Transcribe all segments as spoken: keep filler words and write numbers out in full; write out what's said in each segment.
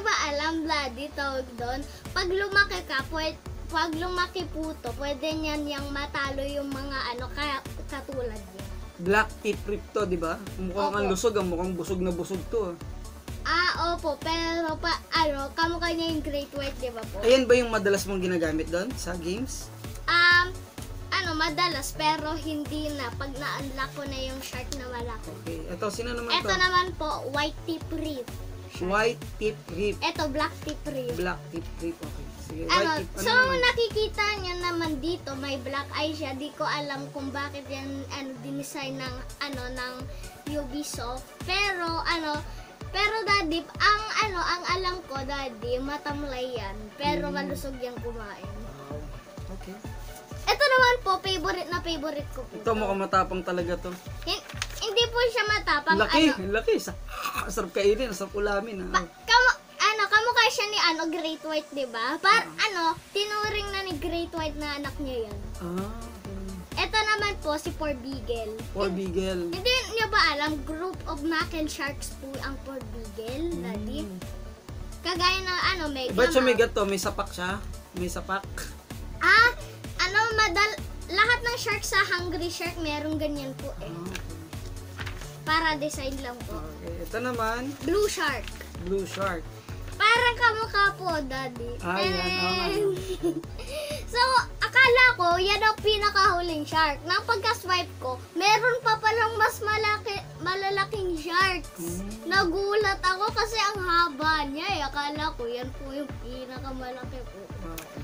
ba alam, Bloody, tawag doon? Pag lumaki ka, pwede, pag lumaki po to, pwede niyan yung matalo yung mga ano, ka, katulad niya. Black tip rip to, di ba? Mukhang ang lusog, ang mukhang busog na busog to. Ah, opo, pero pa, ano, kamukha niya yung Great White, di ba po? Ayan ba yung madalas mong ginagamit doon sa games? Um, ano, madalas, pero hindi na. Pag na-unlock ko na yung shark na malaki. Okay, ito, sino naman Ito to? Ito naman po, white tip rip. White tip rip. Ito, black tip rip. Black tip rip, okay. Sige, ano, white tip, ano so, naman? nakikita nyo naman dito, may black eye siya. Di ko alam kung bakit yan, ano, dinesign ng, ano, ng Ubisoft. Pero, ano, pero daddy, ang, ano, ang alam ko, daddy, matamlay yan. Pero, hmm. malusog yung kumain. Wow. Okay. Ito naman po, favorite na favorite ko po. Ito mukhang matapang talaga to. Hin- hindi po siya matapang. Laki, ano, laki. Sa, sarap kainin, sarap ulamin. Pa, kamu, ano, kamukha siya ni ano, Great White, di ba? Par, uh-huh. ano, tinuring na ni Great White na anak niya yan. Ah, okay. Ito naman po, si Poor Beagle. Poor Beagle. Hindi niyo ba alam, group of knuckle sharks po ang Poor Beagle, mm. daddy? Kagaya ng ano, may... Ba't siya may gato? May sapak siya? May sapak? Ah, ano, madal... Lahat ng shark sa Hungry Shark, meron ganyan po eh. Ah, okay. Para design lang po. Okay, ito naman. Blue Shark. Blue Shark. Parang kamukha po, daddy. Ah, yan. Oh, so, akala ko, yan ang pinakahuling shark. Nang pagka-swipe ko, meron pa palang mas malaki, malalaking sharks. Mm. Nagulat ako kasi ang haba niya eh. Akala ko, yan po yung pinakamalaki po. Okay.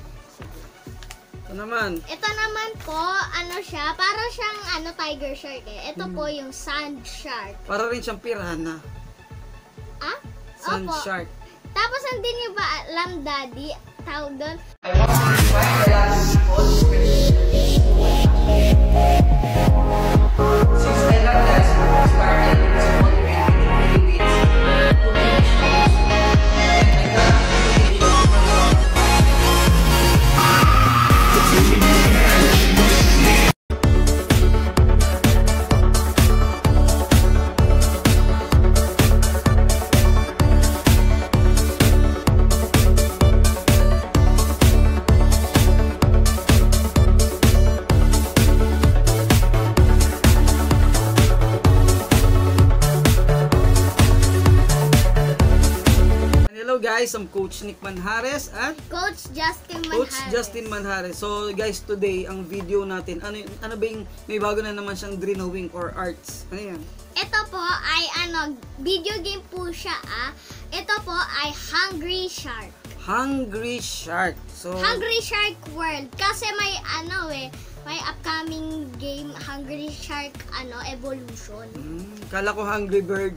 Ito naman. Ito naman po, ano siya, para siyang ano, tiger shark eh. Ito mm. po yung sand shark. Para rin siyang piranha. Ah? Sand Opo. shark. Tapos hindi niyo ba alam, daddy, tawag doon? I want to remind the last people since the last dance started in small event in the Philippines to make shows and I got guys, I'm Coach Nick Manjares at Coach Justine Manjares. Coach Justine Manjares. So guys, today ang video natin, ano ano ba yung may bago na naman siyang drawing or arts? Ano yan? Ito po ay ano, video game po siya ah. Ito po ay Hungry Shark. Hungry Shark. So Hungry Shark World kasi may ano eh, may upcoming game Hungry Shark ano Evolution. Hmm, kala ko Hungry Bird.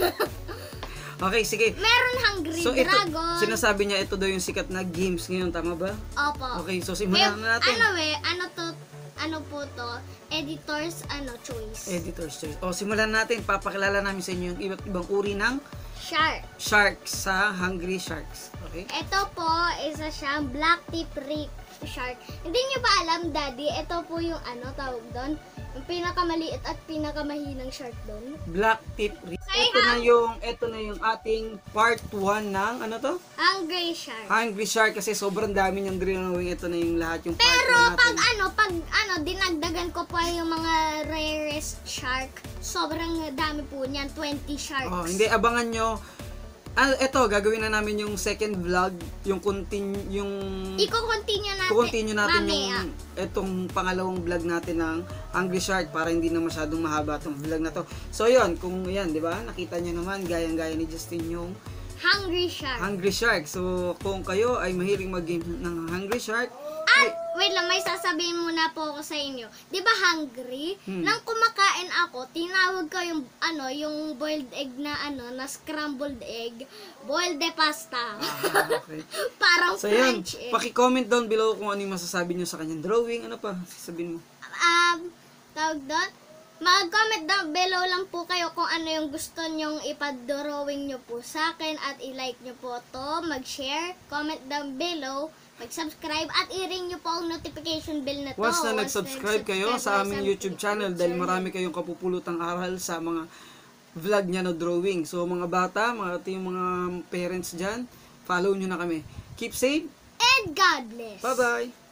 Okay, sige. Meron Hungry so, Dragon. Ito, sinasabi niya ito daw yung sikat na games ngayon, tama ba? Opo. Okay, so simulan na natin. Ano eh, ano to, ano po to, editor's ano choice. Editor's choice. O, simulan natin. Papakilala namin sa inyo yung iba't ibang uri ng shark. Sharks sa Hungry Sharks. Okay? Ito po, isa siyang black tip rip shark. Hindi niyo ba alam, daddy, ito po yung ano, tawag doon? Yung pinakamaliit at pinakamahinang shark doon. Black tip rip. Ito na yung, ito na yung ating part one ng, ano to? Hungry Shark. Hungry Shark kasi sobrang dami niyang drawing. Ito na yung lahat yung part Pero one natin. pag ano, pag ano, dinagdagan ko pa yung mga rarest shark, sobrang dami po niyan, twenty sharks. Oh, hindi, abangan nyo. Ah, ito, gagawin na namin yung second vlog, yung continue, yung... Iko-continue natin. I-continue natin mamaya. yung itong pangalawang vlog natin ng Hungry Shark para hindi na masyadong mahaba itong vlog na to. So, yun, kung yan, di ba? Nakita nyo naman, gayang-gaya ni Justine yung Hungry Shark. Hungry Shark. So, kung kayo ay mahilig mag-game ng Hungry Shark, At, wait lang, may sasabihin muna po ako sa inyo. Di ba hungry? Hmm. Nang kumakain ako, tinawag ko yung, ano, yung boiled egg na, ano, na scrambled egg, boiled de pasta. Ah, okay. Parang So, yun, French eh. paki-comment down below kung ano yung masasabi nyo sa kanyang drawing. Ano pa? Sasabihin mo. Um, tawag doon? Mag-comment down below lang po kayo kung ano yung gusto nyong ipa-drawing nyo po sa akin at i-like nyo po to, mag-share, comment down below, mag-subscribe at i-ring nyo po ang notification bell na to. Once na nag-subscribe kayo sa aming YouTube channel dahil marami kayong kapupulutang aral sa mga vlog niya na drawing. So mga bata, mga yung mga parents dyan, follow nyo na kami. Keep safe. And God bless. Bye-bye.